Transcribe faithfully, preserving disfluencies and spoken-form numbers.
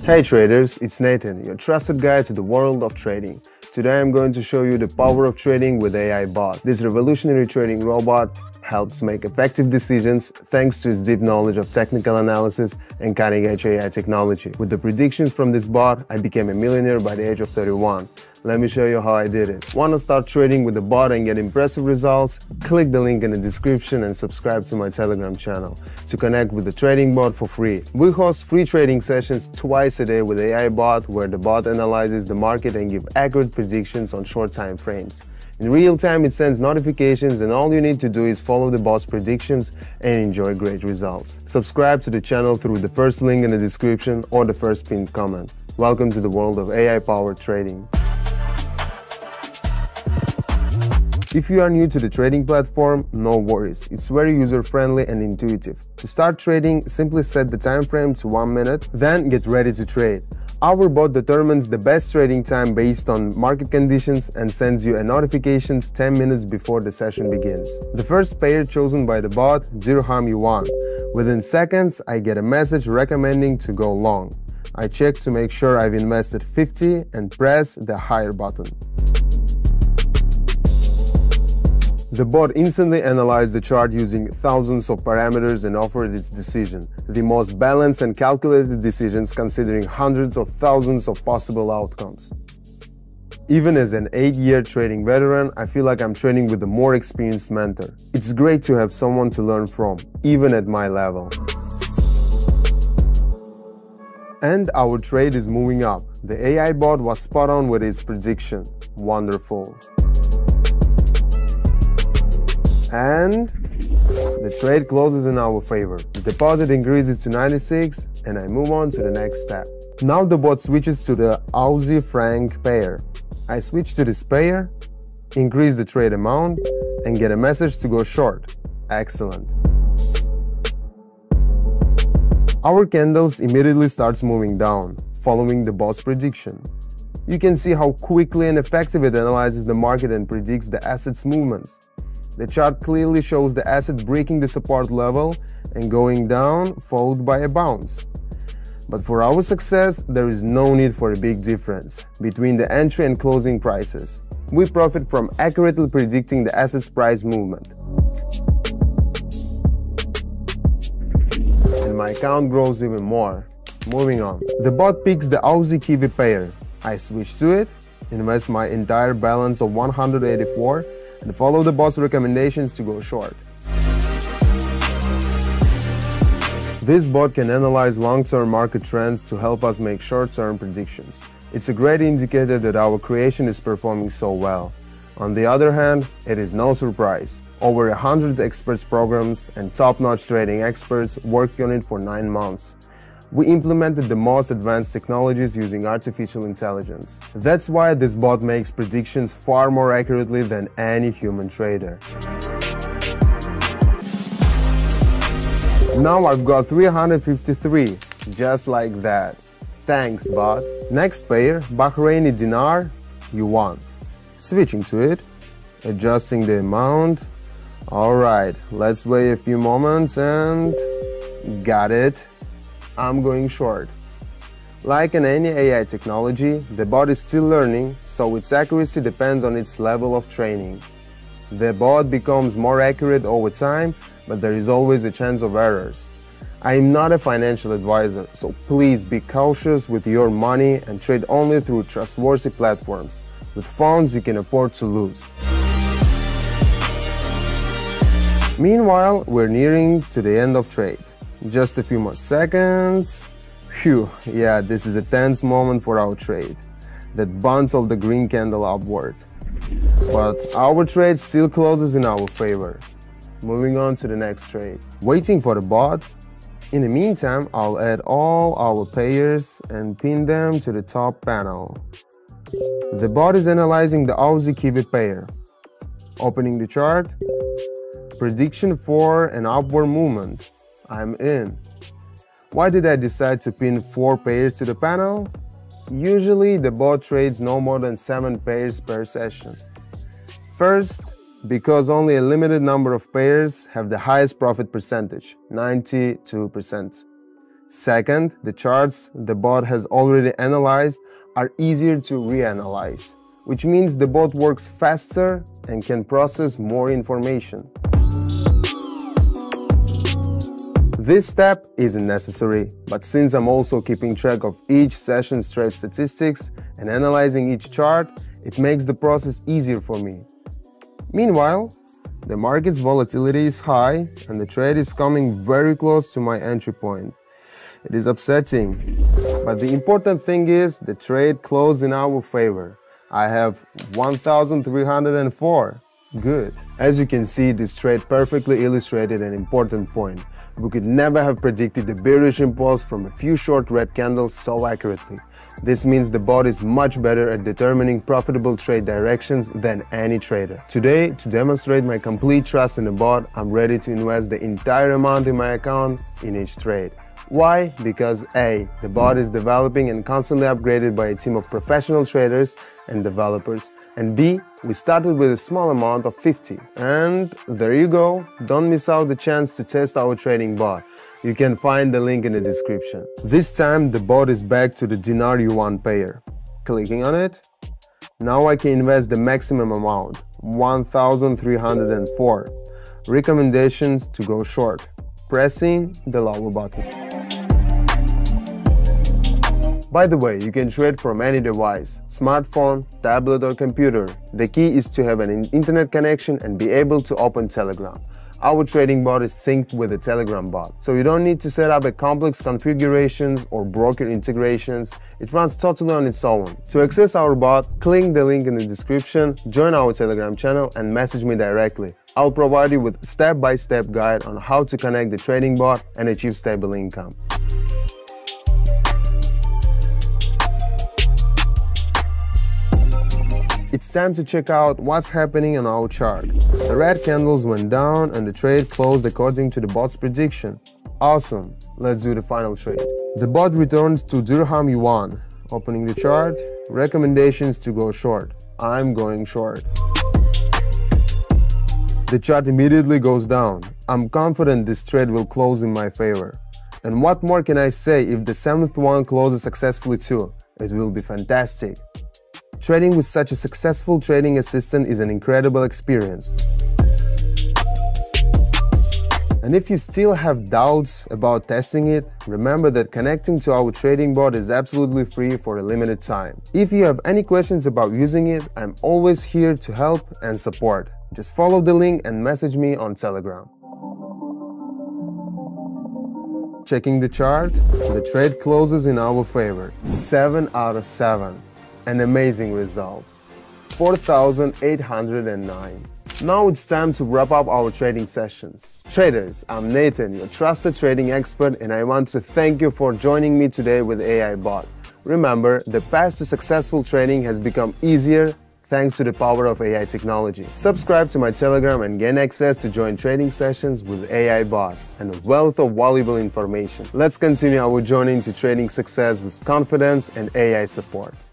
Hey traders, it's Nathan, your trusted guide to the world of trading. Today I'm going to show you the power of trading with A I Bot. This revolutionary trading robot helps make effective decisions thanks to its deep knowledge of technical analysis and cutting-edge A I technology. With the predictions from this bot, I became a millionaire by the age of thirty-one. Let me show you how I did it. Want to start trading with the bot and get impressive results? Click the link in the description and subscribe to my Telegram channel to connect with the trading bot for free. We host free trading sessions twice a day with A I Bot, where the bot analyzes the market and gives accurate predictions on short time frames. In real time, it sends notifications, and all you need to do is follow the bot's predictions and enjoy great results. Subscribe to the channel through the first link in the description or the first pinned comment. Welcome to the world of A I-powered trading. If you are new to the trading platform, no worries. It's very user-friendly and intuitive. To start trading, simply set the time frame to one minute, then get ready to trade. Our bot determines the best trading time based on market conditions and sends you a notification ten minutes before the session begins. The first pair chosen by the bot, Dirham Yuan. Within seconds, I get a message recommending to go long. I check to make sure I've invested fifty and press the higher button. The bot instantly analyzed the chart using thousands of parameters and offered its decision, the most balanced and calculated decisions considering hundreds of thousands of possible outcomes. Even as an eight-year trading veteran, I feel like I'm trading with a more experienced mentor. It's great to have someone to learn from, even at my level. And our trade is moving up. The A I bot was spot on with its prediction. Wonderful. And the trade closes in our favor. The deposit increases to ninety-six and I move on to the next step. Now the bot switches to the Aussie franc pair. I switch to this pair, increase the trade amount and get a message to go short. Excellent. Our candles immediately starts moving down, following the bot's prediction. You can see how quickly and effective it analyzes the market and predicts the asset's movements. The chart clearly shows the asset breaking the support level and going down, followed by a bounce. But for our success, there is no need for a big difference between the entry and closing prices. We profit from accurately predicting the asset's price movement. And my account grows even more. Moving on. The bot picks the Aussie Kiwi pair. I switch to it, invest my entire balance of one hundred eighty-four, and follow the bot's recommendations to go short. This bot can analyze long-term market trends to help us make short-term predictions. It's a great indicator that our creation is performing so well. On the other hand, it is no surprise. Over a hundred experts programs and top-notch trading experts working on it for nine months. We implemented the most advanced technologies using artificial intelligence. That's why this bot makes predictions far more accurately than any human trader. Now I've got three hundred fifty-three, just like that. Thanks, bot. Next pair, Bahraini Dinar, Yuan. Switching to it, adjusting the amount. Alright, let's wait a few moments and got it. I'm going short. Like in any A I technology, the bot is still learning, so its accuracy depends on its level of training. The bot becomes more accurate over time, but there is always a chance of errors. I am not a financial advisor, so please be cautious with your money and trade only through trustworthy platforms, with funds you can afford to lose. Meanwhile, we're nearing to the end of trade. Just a few more seconds. Phew, yeah, this is a tense moment for our trade. That bounce of the green candle upward. But our trade still closes in our favor. Moving on to the next trade. Waiting for the bot. In the meantime, I'll add all our pairs and pin them to the top panel. The bot is analyzing the Aussie Kiwi pair. Opening the chart. Prediction for an upward movement. I'm in. Why did I decide to pin four pairs to the panel? Usually the bot trades no more than seven pairs per session. First, because only a limited number of pairs have the highest profit percentage, ninety-two percent. Second, the charts the bot has already analyzed are easier to reanalyze, which means the bot works faster and can process more information. This step isn't necessary, but since I'm also keeping track of each session's trade statistics and analyzing each chart, it makes the process easier for me. Meanwhile, the market's volatility is high and the trade is coming very close to my entry point. It is upsetting, but the important thing is the trade closed in our favor. I have one thousand three hundred four. Good. As you can see, this trade perfectly illustrated an important point. We could never have predicted the bearish impulse from a few short red candles so accurately. This means the bot is much better at determining profitable trade directions than any trader. Today, to demonstrate my complete trust in the bot, I'm ready to invest the entire amount in my account in each trade. Why? Because A. The bot is developing and constantly upgraded by a team of professional traders and developers, and B. We started with a small amount of fifty. And there you go, don't miss out the chance to test our trading bot. You can find the link in the description. This time the bot is back to the dinar yuan pair. Clicking on it, now I can invest the maximum amount, one thousand three hundred four. Recommendations to go short, pressing the lower button. By the way, you can trade from any device, smartphone, tablet or computer. The key is to have an internet connection and be able to open Telegram. Our trading bot is synced with the Telegram bot, so you don't need to set up a complex configurations or broker integrations. It runs totally on its own. To access our bot, click the link in the description, join our Telegram channel and message me directly. I'll provide you with step-by-step guide on how to connect the trading bot and achieve stable income. It's time to check out what's happening on our chart. The red candles went down and the trade closed according to the bot's prediction. Awesome, let's do the final trade. The bot returned to dirham yuan. Opening the chart, recommendations to go short. I'm going short. The chart immediately goes down. I'm confident this trade will close in my favor. And what more can I say if the seventh one closes successfully too? It will be fantastic. Trading with such a successful trading assistant is an incredible experience. And if you still have doubts about testing it, remember that connecting to our trading bot is absolutely free for a limited time. If you have any questions about using it, I'm always here to help and support. Just follow the link and message me on Telegram. Checking the chart, the trade closes in our favor. seven out of seven. An amazing result. four thousand eight hundred nine. Now it's time to wrap up our trading sessions. Traders, I'm Nathan, your trusted trading expert, and I want to thank you for joining me today with A I Bot. Remember, the path to successful trading has become easier thanks to the power of A I technology. Subscribe to my Telegram and gain access to join trading sessions with A I Bot and a wealth of valuable information. Let's continue our journey to trading success with confidence and A I support.